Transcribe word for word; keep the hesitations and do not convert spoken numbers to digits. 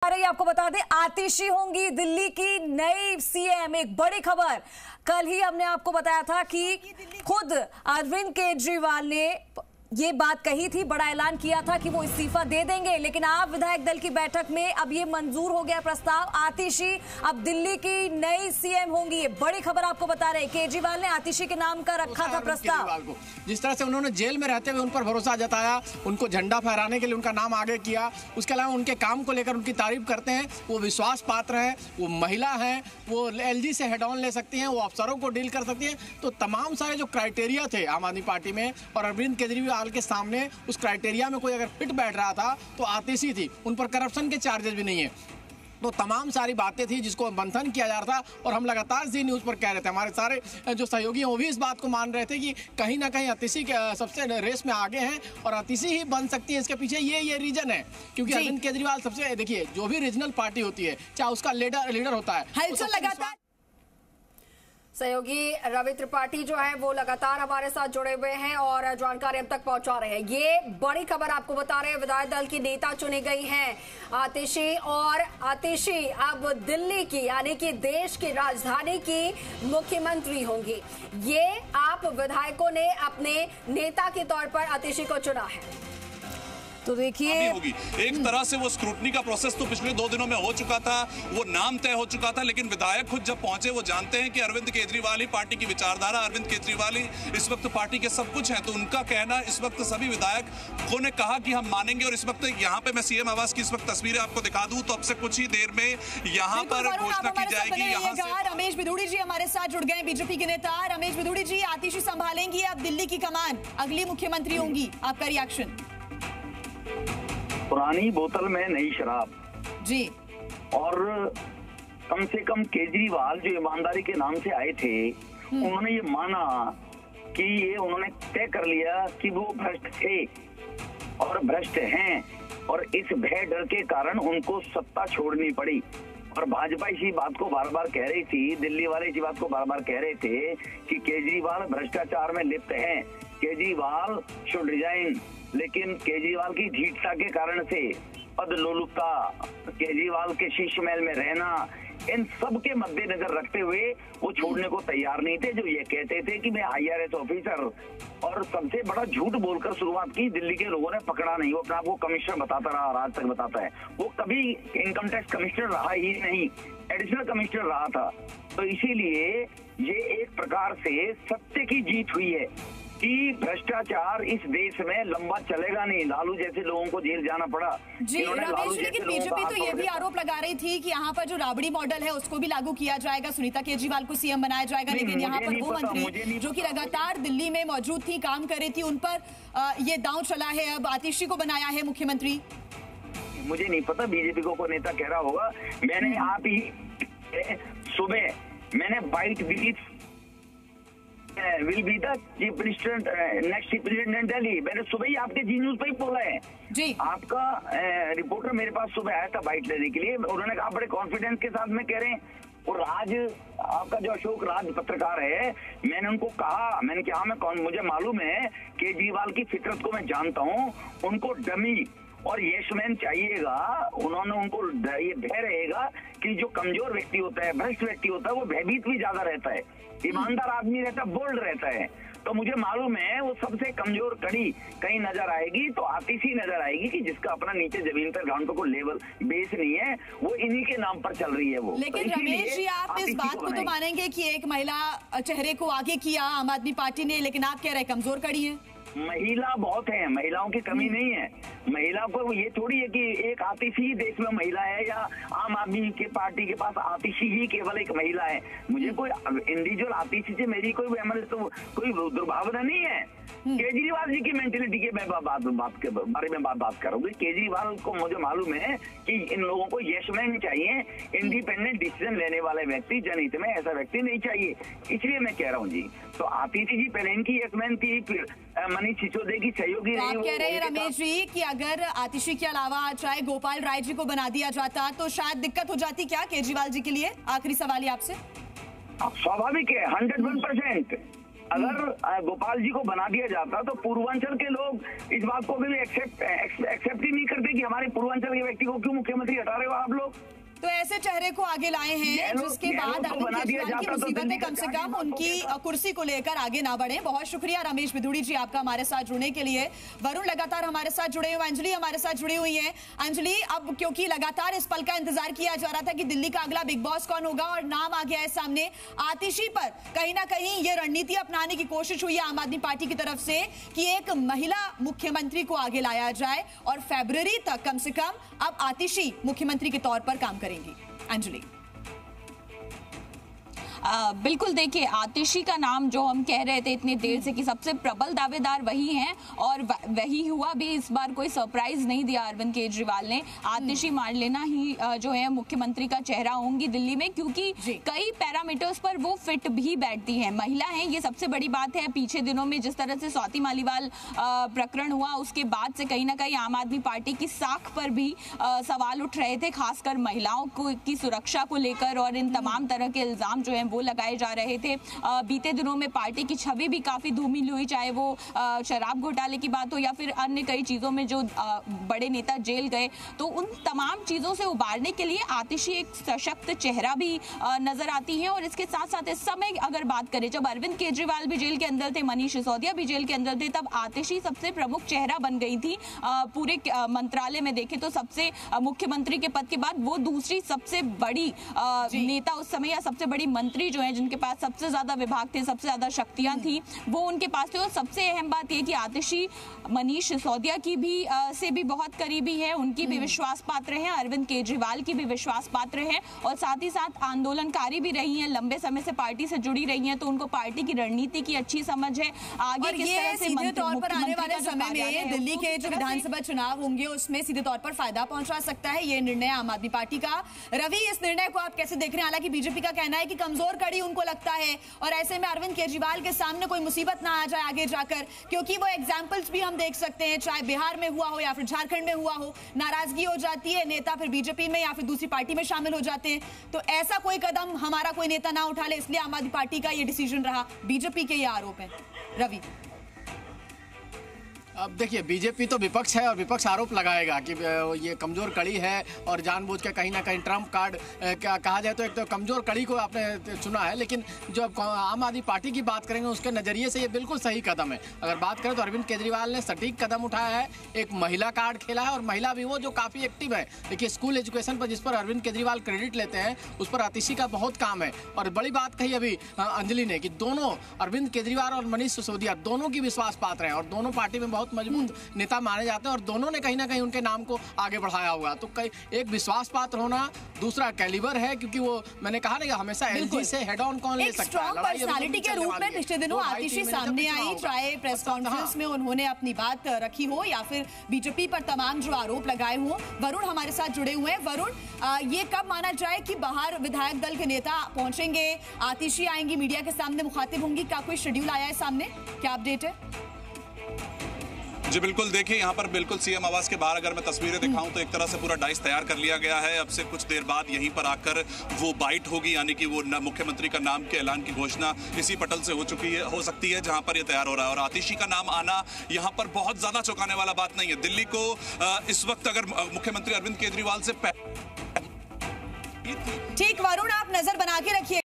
रही है, आपको बता दें आतिशी होंगी दिल्ली की नई सीएम। एक बड़ी खबर कल ही हमने आपको बताया था कि खुद अरविंद केजरीवाल ने ये बात कही थी, बड़ा ऐलान किया था कि वो इस्तीफा दे देंगे, लेकिन आप विधायक दल की बैठक में अब ये मंजूर हो गया प्रस्ताव। आतिशी अब दिल्ली की नई सीएम होंगी। ये बड़ी खबर आपको बता रहे हैं, केजरीवाल ने आतिशी के नाम का रखा था प्रस्ताव। जिस तरह से उन्होंने जेल में रहते हुए उन पर भरोसा जताया, उनको झंडा फहराने के लिए उनका नाम आगे किया, उसके अलावा उनके काम को लेकर उनकी तारीफ करते हैं। वो विश्वास पात्र है, वो महिला है, वो एलजी से हेड ऑन ले सकती हैं, वो अफसरों को डील कर सकती हैं। तो तमाम सारे जो क्राइटेरिया थे आम आदमी पार्टी में और अरविंद केजरीवाल के सामने उस क्राइटेरिया में कोई अगर फिट बैठ रहा था तो आतिशी थी। उन पर करप्शन के चार्जेस भी नहीं है। तो तमाम सारी बातें थी जिसको मंथन किया जा रहा था और हम लगातार जी न्यूज़ पर कह रहे थे, हमारे सारे जो सहयोगी हैं वो भी इस बात को मान रहे थे कि कहीं ना कहीं आतिशी के सबसे रेस में आगे हैं और आतिशी ही बन सकती है। इसके पीछे ये ये रीजन है क्योंकि अरविंद केजरीवाल सबसे, देखिए जो भी रीजनल पार्टी होती है चाहे उसका लीडर लीडर होता है, हलचल लगातार। सहयोगी रवि त्रिपाठी जो है वो लगातार हमारे साथ जुड़े हुए हैं और जानकारी अब तक पहुंचा रहे हैं। ये बड़ी खबर आपको बता रहे हैं, विधायक दल की नेता चुनी गई हैं आतिशी, और आतिशी अब दिल्ली की यानी कि देश की राजधानी की मुख्यमंत्री होंगी। ये आप विधायकों ने अपने नेता के तौर पर आतिशी को चुना है। तो देखिए होगी एक तरह से वो स्क्रूटनी का प्रोसेस तो पिछले दो दिनों में हो चुका था, वो नाम तय हो चुका था, लेकिन विधायक खुद जब पहुंचे वो जानते हैं कि अरविंद केजरीवाल ही पार्टी की विचारधारा, अरविंद केजरीवाल ही इस वक्त पार्टी के सब कुछ हैं। तो उनका कहना इस वक्त सभी विधायकों ने कहा कि हम मानेंगे। और इस वक्त यहाँ पे मैं सीएम आवास की इस वक्त तस्वीरें आपको दिखा दूं तो अब से कुछ ही देर में यहाँ पर घोषणा की जाएगी। यहाँ से रमेश बिधूड़ी जी हमारे साथ जुड़ गए, बीजेपी के नेता रमेश बिधूड़ी जी। आतिशी संभालेंगी अब दिल्ली की कमान, अगली मुख्यमंत्री होंगी, आपका रिएक्शन? पुरानी बोतल में नई शराब जी। और कम से कम केजरीवाल जो ईमानदारी के नाम से आए थे उन्होंने ये माना कि ये उन्होंने तय कर लिया कि वो भ्रष्ट थे और भ्रष्ट हैं, और इस भय डर के कारण उनको सत्ता छोड़नी पड़ी। और भाजपा इसी बात को बार बार कह रही थी, दिल्ली वाले इसी बात को बार बार कह रहे थे कि केजरीवाल भ्रष्टाचार में लिप्त हैं, केजरीवाल शुड रिजाइन। लेकिन केजरीवाल की ढीठता के कारण से, पद लोलुपता, केजरीवाल के शीश महल में रहना, इन सब के मद्देनजर रखते हुए वो छोड़ने को तैयार नहीं थे। जो ये कहते थे कि मैं आईआरएस ऑफिसर, और सबसे बड़ा झूठ बोलकर शुरुआत की, दिल्ली के लोगों ने पकड़ा नहीं। वो अपने आप को कमिश्नर बताता रहा, आज तक बताता है। वो कभी इनकम टैक्स कमिश्नर रहा ही नहीं, एडिशनल कमिश्नर रहा था। तो इसीलिए ये एक प्रकार से सत्य की जीत हुई है कि भ्रष्टाचार इस देश में लंबा चलेगा नहीं। लालू जैसे लोगों को जेल जाना पड़ा जी रमेश, लेकिन बीजेपी तो ये भी आरोप लगा रही थी कि यहाँ पर जो राबड़ी मॉडल है उसको भी लागू किया जाएगा, सुनीता केजरीवाल को सीएम बनाया जाएगा। लेकिन यहाँ पर वो मंत्री जो कि लगातार दिल्ली में मौजूद थी, काम कर रही थी, उन पर ये दांव चला है, अब आतिशी को बनाया है मुख्यमंत्री। मुझे नहीं पता, बीजेपी को कोई नेता कह रहा होगा। मैंने आप ही सुबह मैंने बाइट दी will be the chief minister next chief minister Delhi, मैंने सुबह ही आपके जी न्यूज पे ही बोला है जी। आपका रिपोर्टर मेरे पास सुबह आया था बाइट लेने के लिए, उन्होंने कहा बड़े कॉन्फिडेंस के साथ में कह रहे हैं। और राज आपका जो अशोक राज पत्रकार है, मैंने उनको कहा, मैंने कहा मैं कौन, मुझे मालूम है केजरीवाल की फितरत को मैं जानता हूँ, उनको डमी और यशमैन चाहिएगा। उन्होंने उनको ये भय रहेगा कि जो कमजोर व्यक्ति होता है, भ्रष्ट व्यक्ति होता है, वो भयभीत भी ज्यादा रहता है, ईमानदार आदमी रहता है, बोल्ड रहता है। तो मुझे मालूम है वो सबसे कमजोर कड़ी कहीं नजर आएगी तो आतिशी नजर आएगी कि जिसका अपना नीचे जमीन पर ग्राउंड पर कोई लेवल बेस नहीं है, वो इन्हीं के नाम पर चल रही है वो। लेकिन तो रमेश जी, आप इस बात को तो मानेंगे कि एक महिला चेहरे को आगे किया आम आदमी पार्टी ने, लेकिन आप कह रहे हैं कमजोर कड़ी है। महिला बहुत है, महिलाओं की कमी नहीं है। महिला को ये थोड़ी है कि एक आतिशी ही देश में महिला है या आम आदमी के पार्टी के पास आतिशी ही केवल एक महिला है। मुझे कोई इंडिविजुअल आतिशी से मेरी कोई तो कोई दुर्भावना नहीं है। केजरीवाल जी की मेंटेलिटी के मैं बात बात के बारे में बात बात करूंगी। केजरीवाल को मुझे मालूम है कि इन लोगों को यशमैन चाहिए, इंडिपेंडेंट डिसीजन लेने वाले व्यक्ति, जनहित में ऐसा व्यक्ति नहीं चाहिए। इसलिए मैं कह रहा हूँ जी। तो आतिशी जी पहले इनकी यशमैन थी, फिर मनीष सिसोदिया की सहयोगी रही। आप कह रहे हैं रमेश जी कि अगर आतिशी के अलावा चाहे गोपाल राय जी को बना दिया जाता तो शायद दिक्कत हो जाती क्या केजरीवाल जी के लिए? आखिरी सवाल ही आपसे। स्वाभाविक है, हंड्रेड वन परसेंट अगर गोपाल जी को बना दिया जाता तो पूर्वांचल के लोग इस बात को भी एक्सेप्ट एक्सेप्ट ही नहीं करते कि हमारे पूर्वांचल के व्यक्ति को क्यों मुख्यमंत्री हटा रहे हो आप लोग। तो ऐसे चेहरे को आगे लाए हैं जिसके बाद अरविंद केजरीवाल की मुसीबतें कम से कम उनकी कुर्सी को लेकर आगे ना बढ़े। बहुत शुक्रिया रमेश बिधूड़ी जी आपका हमारे साथ जुड़ने के लिए। वरुण लगातार हमारे साथ जुड़े हुए, अंजलि हमारे साथ जुड़ी हुई है। अंजलि, अब क्योंकि लगातार इस पल का इंतजार किया जा रहा था कि दिल्ली का अगला बिग बॉस कौन होगा और नाम आ गया है सामने, आतिशी पर कहीं ना कहीं ये रणनीति अपनाने की कोशिश हुई है आम आदमी पार्टी की तरफ से कि एक महिला मुख्यमंत्री को आगे लाया जाए और फरवरी तक कम से कम अब आतिशी मुख्यमंत्री के तौर पर काम करेंगी। अंजलि। आ, बिल्कुल देखिए, आतिशी का नाम जो हम कह रहे थे इतनी देर से कि सबसे प्रबल दावेदार वही हैं और वही हुआ भी। इस बार कोई सरप्राइज नहीं दिया अरविंद केजरीवाल ने। आतिशी मान लेना ही जो है मुख्यमंत्री का चेहरा होंगी दिल्ली में, क्योंकि कई पैरामीटर्स पर वो फिट भी बैठती हैं। महिला हैं, ये सबसे बड़ी बात है। पीछे दिनों में जिस तरह से स्वाति मालीवाल प्रकरण हुआ उसके बाद से कहीं ना कहीं आम आदमी पार्टी की साख पर भी सवाल उठ रहे थे, खासकर महिलाओं को की सुरक्षा को लेकर, और इन तमाम तरह के इल्जाम जो है वो लगाए जा रहे थे। बीते दिनों में पार्टी की छवि भी काफी धूमिल हुई, चाहे वो शराब घोटाले की बात हो या फिर अन्य कई चीजों में जो बड़े नेता जेल गए। तो उन तमाम चीजों से उबारने के लिए आतिशी एक सशक्त चेहरा भी नजर आती है। और इसके साथ साथ इस समय अगर बात करें, जब अरविंद केजरीवाल भी जेल के अंदर थे, मनीष सिसोदिया भी जेल के अंदर थे, तब आतिशी सबसे प्रमुख चेहरा बन गई थी। पूरे मंत्रालय में देखें तो सबसे मुख्यमंत्री के पद के बाद वो दूसरी सबसे बड़ी नेता उस समय या सबसे बड़ी मंत्री जो है जिनके पास सबसे ज्यादा विभाग थे, सबसे ज्यादा शक्तियां थी, वो उनके पास थे। और सबसे अहम बात यह कि आतिशी मनीष सिसोदिया की भी आ, से भी बहुत करीबी है, उनकी भी विश्वास पात्र है, अरविंद केजरीवाल की भी विश्वास पात्र है, और साथ ही साथ आंदोलनकारी भी रही हैं, लंबे समय से पार्टी से जुड़ी रही हैं, तो उनको पार्टी की रणनीति की अच्छी समझ है। आगे किस तरह से सीधे तौर पर आने वाले समय में दिल्ली के जो विधानसभा चुनाव होंगे उसमें सीधे तौर पर फायदा पहुंचा सकता है ये निर्णय आम आदमी पार्टी का। रवि, इस निर्णय को आप कैसे देख रहे हैं? हालांकि बीजेपी का कहना है कि कमजोर कड़ी उनको लगता है और ऐसे में अरविंद केजरीवाल के सामने कोई मुसीबत ना आ जाए आगे जाकर, क्योंकि वो एग्जांपल्स भी हम देख सकते हैं, चाहे बिहार में हुआ हो या फिर झारखंड में हुआ हो, नाराजगी हो जाती है, नेता फिर बीजेपी में या फिर दूसरी पार्टी में शामिल हो जाते हैं। तो ऐसा कोई कदम हमारा कोई नेता ना उठा ले, इसलिए आम आदमी पार्टी का ये डिसीजन रहा। बीजेपी के ये आरोप है। रवि, अब देखिए, बीजेपी तो विपक्ष है और विपक्ष आरोप लगाएगा कि ये कमजोर कड़ी है और जानबूझ के कहीं ना कहीं ट्रम्प कार्ड क्या कहा जाए तो एक तो कमजोर कड़ी को आपने चुना है। लेकिन जो आम आदमी पार्टी की बात करेंगे उसके नज़रिए से ये बिल्कुल सही कदम है। अगर बात करें तो अरविंद केजरीवाल ने सटीक कदम उठाया है, एक महिला कार्ड खेला है और महिला भी वो जो काफ़ी एक्टिव है। देखिए, स्कूल एजुकेशन पर जिस पर अरविंद केजरीवाल क्रेडिट लेते हैं उस पर आतिशी का बहुत काम है। और बड़ी बात कही अभी अंजलि ने कि दोनों अरविंद केजरीवाल और मनीष सिसोदिया दोनों की विश्वास पात्र हैं और दोनों पार्टी में बहुत मजबूत नेता माने जाते हैं और दोनों ने कहीं ना कहीं उनके नाम को आगे बढ़ाया हुआ। तो कई एक विश्वास पात्र होना, दूसरा कैलिबर है, क्योंकि वो मैंने कहा ना हमेशा एलजी से हेड ऑन कौन ले सकता है। पर्सनालिटी के रूप में पिछले दिनों आतिशी सामने आई, चाहे प्रेस कॉन्फ्रेंस में उन्होंने अपनी बात रखी हो या फिर बीजेपी पर तमाम जो आरोप लगाए हों। वरुण हमारे साथ जुड़े हुए हैं। वरुण, ये कब माना जाए कि बाहर विधायक दल के नेता पहुंचेंगे, आतिशी आएंगी, मीडिया के सामने मुखातिब होंगी? क्या कोई शेड्यूल आया है सामने? क्या अपडेट है? जी बिल्कुल, देखिए यहाँ पर बिल्कुल सीएम आवास के बाहर अगर मैं तस्वीरें दिखाऊं तो एक तरह से पूरा डाइस तैयार कर लिया गया है। अब से कुछ देर बाद यहीं पर आकर वो बाइट होगी, यानी कि वो मुख्यमंत्री का नाम के ऐलान की घोषणा इसी पटल से हो चुकी है, हो सकती है जहां पर ये तैयार हो रहा है। और आतिशी का नाम आना यहाँ पर बहुत ज्यादा चौंकाने वाला बात नहीं है। दिल्ली को इस वक्त अगर मुख्यमंत्री अरविंद केजरीवाल से ठीक, वरुण आप नजर बना के रखिए।